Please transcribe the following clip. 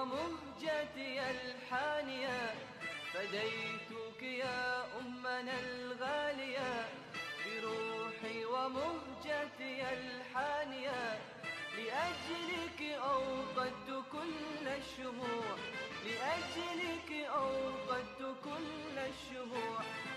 ومهجتي الحانية، فديتك يا أمنا الغالية بروحي ومهجتي الحانية. لأجلك أوقدت كل الشموع، لأجلك أوقدت كل الشموع.